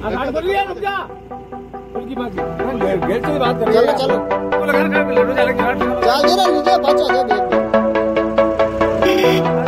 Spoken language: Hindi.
बोल रही है रुक जा उनकी बात गेट से बात कर रही है। चलो चलो तो लगा कर ले लो चल दे ना लीजिए बच्चा दे